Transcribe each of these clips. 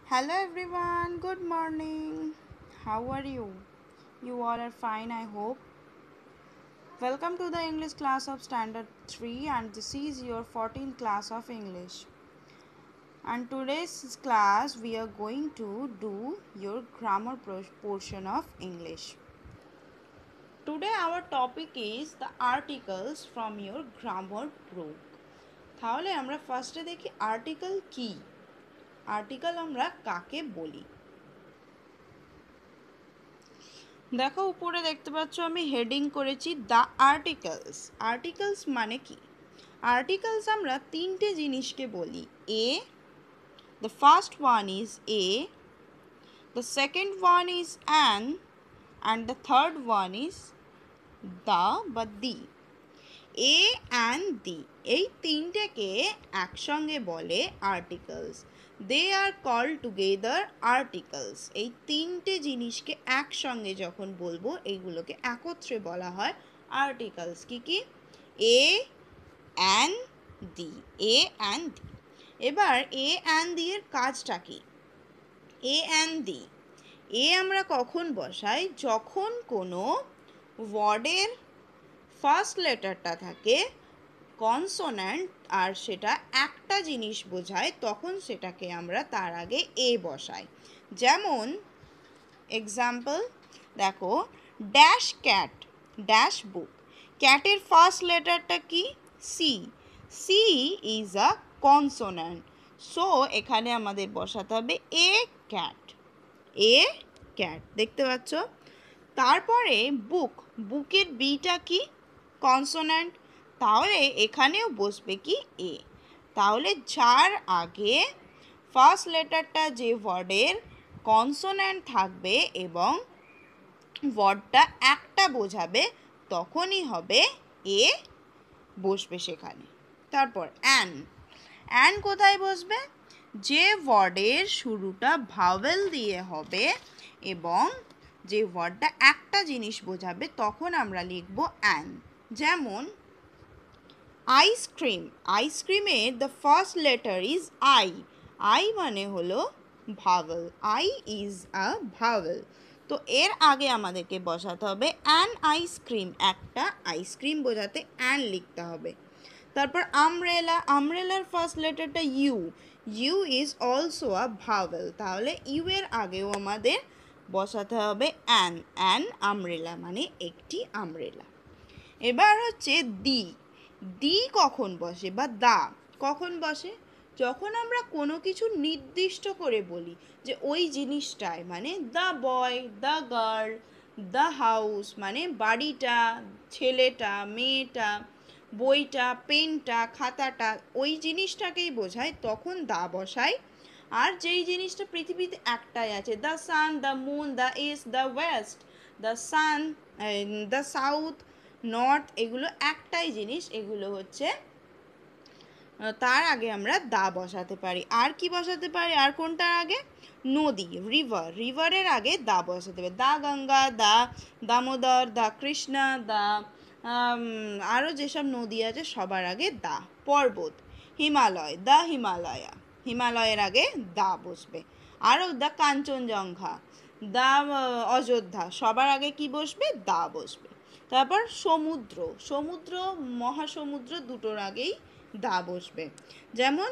Hello everyone, good morning. How are you? You all are fine, I hope. Welcome to the English class of Standard 3 and this is your 14th class of English. And today's class we are going to do your grammar portion of English. Today our topic is the articles from your grammar book. তাহলে আমরা ফার্স্টে দেখি article কি? Article আমরা কাকে বলি? দেখো উপরে দেখতে পাচ্ছ আমি হেডিং করেছি দ্য আর্টিকেলস। আর্টিকেলস মানে কি? আর্টিকেলস আমরা তিনটে জিনিসকে বলি। A, the first one is a, the second one is and the third one is the বা দি। এ অ্যান্ড দি এই তিনটেকে একসঙ্গে বলে articles. They are called together articles. এই তিনটে জিনিসকে একসঙ্গে যখন বলবো এইগুলোকে একত্রে বলা হয় আর্টিকেলস। কি কি? A and the, a and the. এবার এ অ্যান্ড দি এর কাজটা কি? এ অ্যান্ড দি, এ আমরা কখন বসাই? যখন কোনো ওয়ার্ডের ফার্স্ট লেটারটা থাকে কনসোন্যান্ট আর সেটা একটা জিনিস বোঝায় তখন সেটাকে আমরা তার আগে এ বসাই। যেমন এক্সাম্পল দেখো, ড্যাশ ক্যাট, ড্যাশ বুক। ক্যাটের ফার্স্ট লেটারটা কি? C. C is a consonant, so এখানে আমাদের বসাতে হবে এ ক্যাট, এ ক্যাট। দেখতে পাচ্ছ? তারপরে বুক, বুকের বিটা কি? কনসোন্যান্ট, তাহলে এখানেও বসবে কি? এ। তাহলে যার আগে ফার্স্ট লেটারটা যে ওয়ার্ডের কনসোন্যান্ট থাকবে এবং ওয়ার্ডটা একটা বোঝাবে তখনই হবে এ বসবে সেখানে। তারপর অ্যান কোথায় বসবে? যে ওয়ার্ডের শুরুটা ভাওয়েল দিয়ে হবে এবং যে ওয়ার্ডটা একটা জিনিস বোঝাবে তখন আমরা লিখব অ্যান। যেমন আইসক্রিম, আইসক্রিমের the first letter is I. I মানে হলো vowel, I is a vowel. তো এর আগে আমাদেরকে বসাতে হবে অ্যান আইসক্রিম, একটা আইসক্রিম বোঝাতে অ্যান লিখতে হবে। তারপর আমব্রেলা, আমব্রেলার ফার্স্ট লেটারটা U, U is also a vowel, তাহলে ইউ এর আগেও আমাদের বসাতে হবে অ্যান, অ্যান আমব্রেলা মানে একটি আমব্রেলা। এবার হচ্ছে দি, দি কখন বসে বা দা কখন বসে? যখন আমরা কোনো কিছু নির্দিষ্ট করে বলি যে ওই জিনিসটায়, মানে the boy, the girl, the house মানে বাড়িটা, ছেলেটা, মেয়েটা, বইটা, পেনটা, খাতাটা, ওই জিনিসটাকেই বোঝায় তখন দা বসাই। আর যেই জিনিসটা পৃথিবীতে একটাই আছে, the sun, the moon, the east, the west, the sun, the south, north, এগুলো একটাই জিনিস, এগুলো হচ্ছে তার আগে আমরা দা বসাতে পারি। আর কি বসাতে পারি? আর কোনটার আগে? নদী, রিভার, রিভারের আগে দা বসাতে পারি। দা গঙ্গা, দা দামোদর, দা কৃষ্ণা, দা আরও যেসব নদী আছে সবার আগে দা। পর্বত, হিমালয়, দা হিমালয়া, হিমালয়ের আগে দা বসবে। আরও দা কাঞ্চনজঙ্ঘা, দা অযোধ্যা, সবার আগে কি বসবে? দা বসবে। তারপর সমুদ্র, সমুদ্র মহাসমুদ্র দুটোর আগেই দা বসবে। যেমন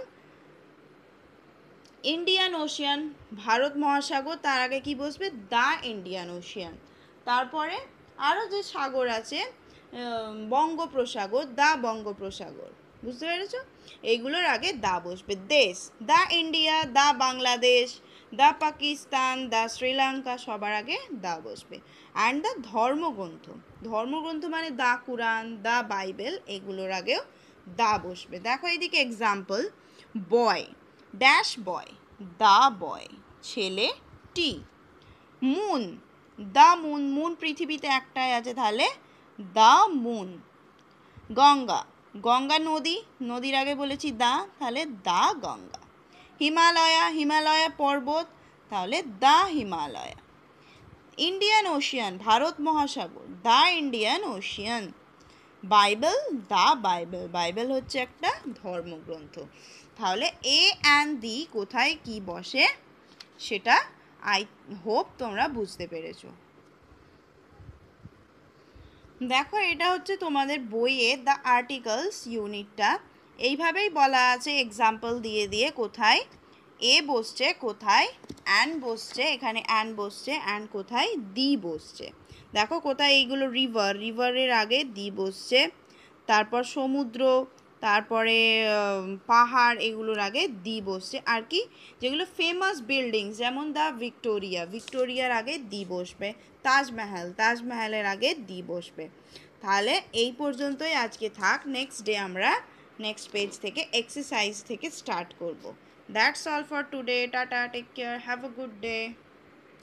ইন্ডিয়ান ওশিয়ান, ভারত মহাসাগর, তার আগে কি বসবে? The Indian Ocean. তারপরে আরও যে সাগর আছে, বঙ্গোপসাগর, দা বঙ্গোপসাগর। বুঝতে পেরেছ? এইগুলোর আগে দা বসবে। দেশ, the India, the Bangladesh, the Pakistan, the Sri Lanka, সবার আগে দা বসবে। অ্যান্ড দ্য ধর্মগ্রন্থ, ধর্মগ্রন্থ মানে দা কুরআন, দা বাইবেল, এগুলোর আগেও দা বসবে। দেখো এইদিকে example, boy, dash boy, the boy, ছেলে টি। মুন, দা মুন, মুন পৃথিবীতে একটাই আছে তাহলে দা মুন। গঙ্গা, গঙ্গা নদী, নদীর আগে বলেছি দা, তাহলে দা গঙ্গা। হিমালয়া, হিমালয়া পর্বত, তাহলে দা হিমালয়া। ইন্ডিয়ান ওশিয়ান, ভারত মহাসাগর, the Indian Ocean. Bible, the Bible, Bible হচ্ছে একটা ধর্মগ্রন্থ। তাহলে এ অ্যান্ড দি কোথায় কি বসে? সেটা আই হোপ তোমরা বুঝতে পেরেছো। দেখো এটা হচ্ছে তোমাদের বইয়ে দ্য আর্টিকেলস ইউনিটটা। এইভাবেই বলা আছে এক্সাম্পল দিয়ে দিয়ে কোথায় এ বসছে, কোথায় অ্যান বসছে, এখানে অ্যান বসছে, অ্যান্ড কোথায় দি বসছে। দেখো কোথায় এইগুলো রিভারের আগে দি বসছে, তারপর সমুদ্র, তারপরে পাহাড়, এগুলোর আগে দি বসছে। আর কি যেগুলো ফেমাস বিল্ডিংস যেমন দ্য ভিক্টোরিয়ার আগে দি বসবে, তাজমহলের আগে দি বসবে। তাহলে এই পর্যন্তই আজকে থাক। নেক্সট ডে আমরা নেক্সট পেজ থেকে এক্সারসাইজ থেকে স্টার্ট করব। That's all for today. Ta ta, take care, have a good day.